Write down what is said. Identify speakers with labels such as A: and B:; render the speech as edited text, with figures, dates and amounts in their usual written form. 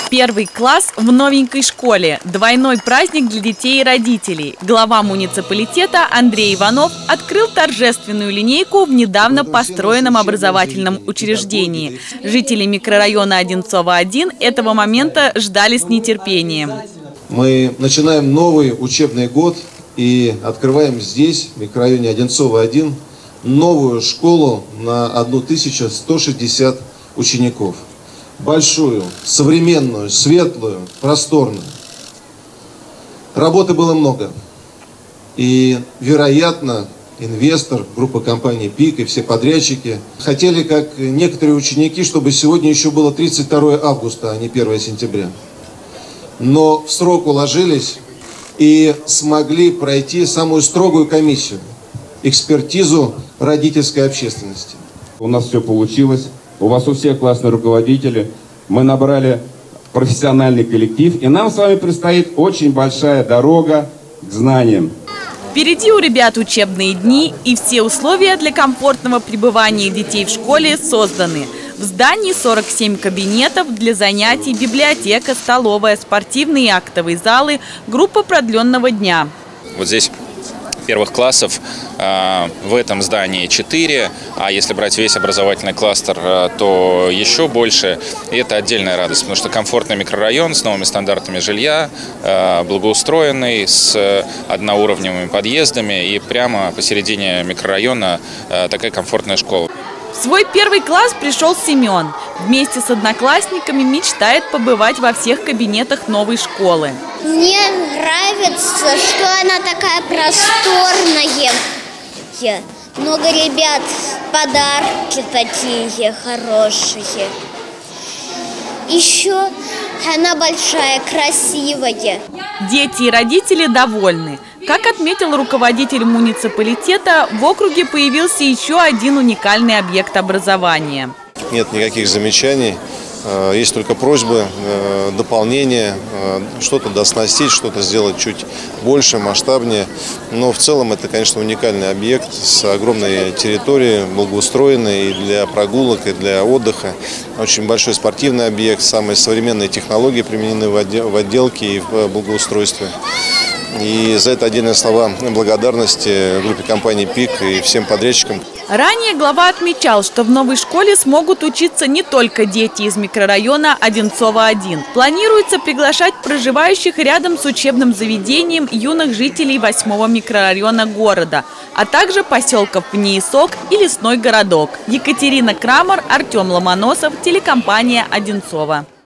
A: Первый класс в новенькой школе. Двойной праздник для детей и родителей. Глава муниципалитета Андрей Иванов открыл торжественную линейку в недавно построенном образовательном учреждении. Жители микрорайона Одинцово-1 этого момента ждали с нетерпением.
B: Мы начинаем новый учебный год и открываем здесь, в микрорайоне Одинцово-1, новую школу на 1160 учеников. Большую, современную, светлую, просторную. Работы было много. И, вероятно, инвестор, группа компаний ПИК и все подрядчики хотели, как некоторые ученики, чтобы сегодня еще было 32 августа, а не 1 сентября. Но в срок уложились и смогли пройти самую строгую комиссию, экспертизу родительской общественности.
C: У нас все получилось. У вас у всех классные руководители. Мы набрали профессиональный коллектив. И нам с вами предстоит очень большая дорога к знаниям.
A: Впереди у ребят учебные дни, и все условия для комфортного пребывания детей в школе созданы. В здании 47 кабинетов для занятий, библиотека, столовая, спортивные и актовые залы, группа продленного дня.
D: Вот здесь первых классов в этом здании 4, а если брать весь образовательный кластер, то еще больше. И это отдельная радость, потому что комфортный микрорайон с новыми стандартами жилья, благоустроенный, с одноуровневыми подъездами, и прямо посередине микрорайона такая комфортная школа.
A: В свой первый класс пришел Семен. Вместе с одноклассниками мечтает побывать во всех кабинетах новой школы.
E: Мне нравится, что она такая просторная. Много ребят, подарки такие хорошие. Еще она большая, красивая.
A: Дети и родители довольны. Как отметил руководитель муниципалитета, в округе появился еще один уникальный объект образования.
B: Нет никаких замечаний, есть только просьбы, дополнения, что-то дооснастить, что-то сделать чуть больше, масштабнее. Но в целом это, конечно, уникальный объект с огромной территорией, благоустроенной и для прогулок, и для отдыха. Очень большой спортивный объект, самые современные технологии применены в отделке и в благоустройстве. И за это отдельные слова благодарности группе компании ПИК и всем подрядчикам.
A: Ранее глава отмечал, что в новой школе смогут учиться не только дети из микрорайона Одинцово-1. Планируется приглашать проживающих рядом с учебным заведением юных жителей 8-го микрорайона города, а также поселков Внеисок и Лесной городок. Екатерина Крамер, Артем Ломоносов, телекомпания Одинцово.